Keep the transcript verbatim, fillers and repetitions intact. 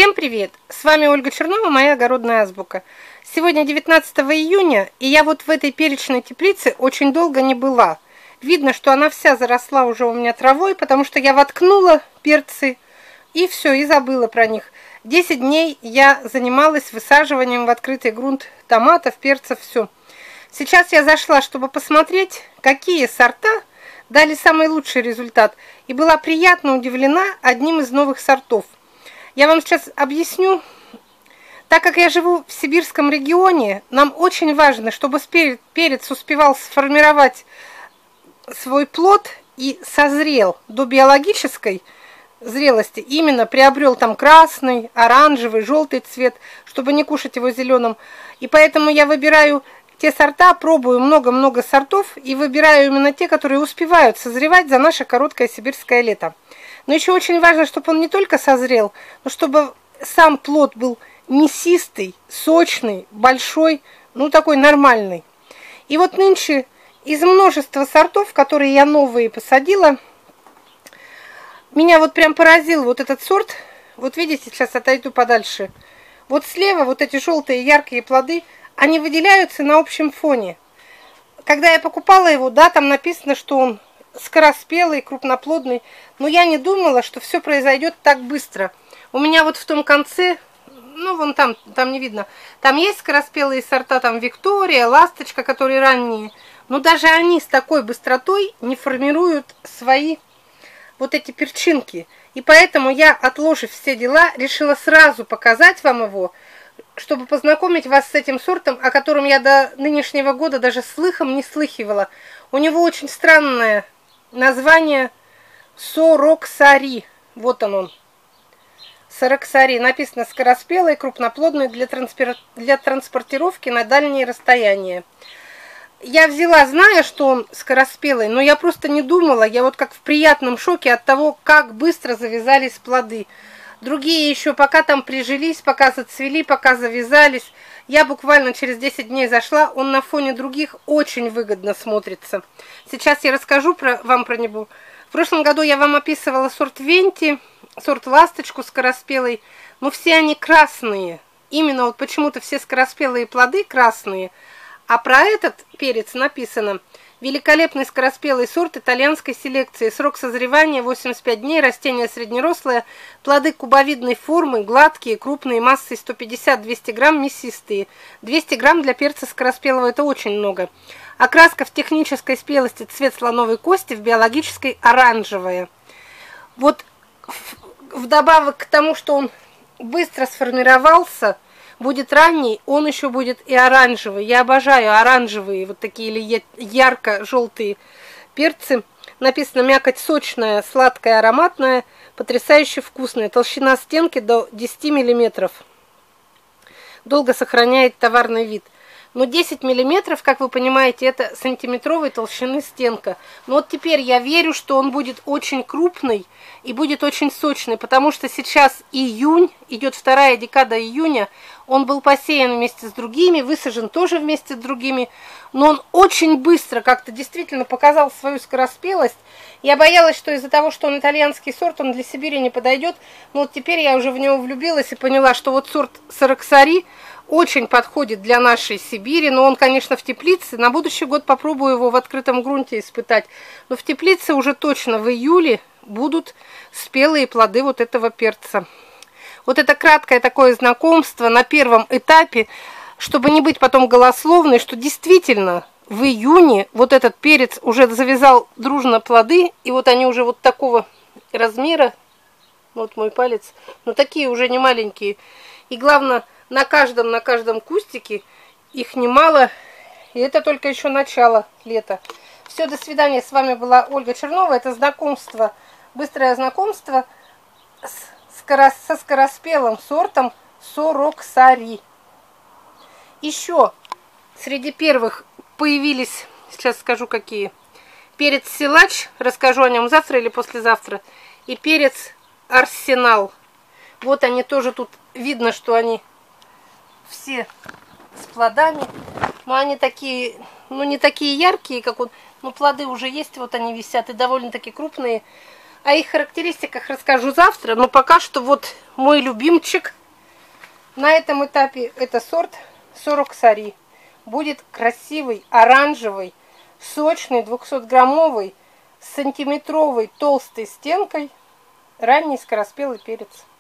Всем привет! С вами Ольга Чернова, моя огородная азбука. Сегодня девятнадцатое июня, и я вот в этой перечной теплице очень долго не была. Видно, что она вся заросла уже у меня травой, потому что я воткнула перцы, и все, и забыла про них. десять дней я занималась высаживанием в открытый грунт томатов, перцев, все. Сейчас я зашла, чтобы посмотреть, какие сорта дали самый лучший результат, и была приятно удивлена одним из новых сортов. Я вам сейчас объясню. Так как я живу в сибирском регионе, нам очень важно, чтобы перец успевал сформировать свой плод и созрел до биологической зрелости, именно приобрел там красный, оранжевый, желтый цвет, чтобы не кушать его зеленым. И поэтому я выбираю те сорта, пробую много-много сортов и выбираю именно те, которые успевают созревать за наше короткое сибирское лето. Но еще очень важно, чтобы он не только созрел, но чтобы сам плод был мясистый, сочный, большой, ну такой нормальный. И вот нынче из множества сортов, которые я новые посадила, меня вот прям поразил вот этот сорт. Вот видите, сейчас отойду подальше. Вот слева вот эти желтые яркие плоды, они выделяются на общем фоне. Когда я покупала его, да, там написано, что он скороспелый, крупноплодный, но я не думала, что все произойдет так быстро. У меня вот в том конце, ну вон там, там не видно, там есть скороспелые сорта, там Виктория, Ласточка, которые ранние, но даже они с такой быстротой не формируют свои вот эти перчинки. И поэтому я, отложив все дела, решила сразу показать вам его, чтобы познакомить вас с этим сортом, о котором я до нынешнего года даже слыхом не слыхивала. У него очень странное название Сороксари. Вот он он. Сороксари. Написано скороспелый, крупноплодный, для, транспор... для транспортировки на дальние расстояния. Я взяла, зная, что он скороспелый, но я просто не думала. Я вот как в приятном шоке от того, как быстро завязались плоды. Другие еще пока там прижились, пока зацвели, пока завязались. Я буквально через десять дней зашла, он на фоне других очень выгодно смотрится. Сейчас я расскажу про, вам про него. В прошлом году я вам описывала сорт Венти, сорт Ласточку скороспелый, но все они красные. Именно вот почему-то все скороспелые плоды красные. А про этот перец написано: великолепный скороспелый сорт итальянской селекции. Срок созревания восемьдесят пять дней, растение среднерослое, плоды кубовидной формы, гладкие, крупные, массой сто пятьдесят — двести грамм, мясистые. двести грамм для перца скороспелого — это очень много. Окраска в технической спелости цвет слоновой кости, в биологической оранжевая. Вот вдобавок к тому, что он быстро сформировался, будет ранний, он еще будет и оранжевый. Я обожаю оранжевые, вот такие или ярко-желтые перцы. Написано: мякоть сочная, сладкая, ароматная, потрясающе вкусная. Толщина стенки до десяти миллиметров. Долго сохраняет товарный вид. Но десять миллиметров, как вы понимаете, это сантиметровой толщины стенка. Но вот теперь я верю, что он будет очень крупный и будет очень сочный, потому что сейчас июнь, идет вторая декада июня, он был посеян вместе с другими, высажен тоже вместе с другими, но он очень быстро как-то действительно показал свою скороспелость. Я боялась, что из-за того, что он итальянский сорт, он для Сибири не подойдет, но вот теперь я уже в него влюбилась и поняла, что вот сорт Сороксари очень подходит для нашей Сибири, но он, конечно, в теплице. На будущий год попробую его в открытом грунте испытать. Но в теплице уже точно в июле будут спелые плоды вот этого перца. Вот это краткое такое знакомство на первом этапе, чтобы не быть потом голословной, что действительно в июне вот этот перец уже завязал дружно плоды, и вот они уже вот такого размера, вот мой палец, но такие уже не маленькие. И главное, на каждом, на каждом кустике их немало, и это только еще начало лета. Все, до свидания. С вами была Ольга Чернова. Это знакомство, быстрое знакомство с, скоро, со скороспелым сортом Сороксари. Еще среди первых появились, сейчас скажу какие, перец Силач, расскажу о нем завтра или послезавтра, и перец Арсенал. Вот они тоже тут, видно, что они все с плодами, но они такие, ну не такие яркие, как он, но плоды уже есть, вот они висят, и довольно-таки крупные. О их характеристиках расскажу завтра, но пока что вот мой любимчик на этом этапе это сорт Сороксари. Будет красивый, оранжевый, сочный, двухсотграммовый, с сантиметровой толстой стенкой ранний скороспелый перец.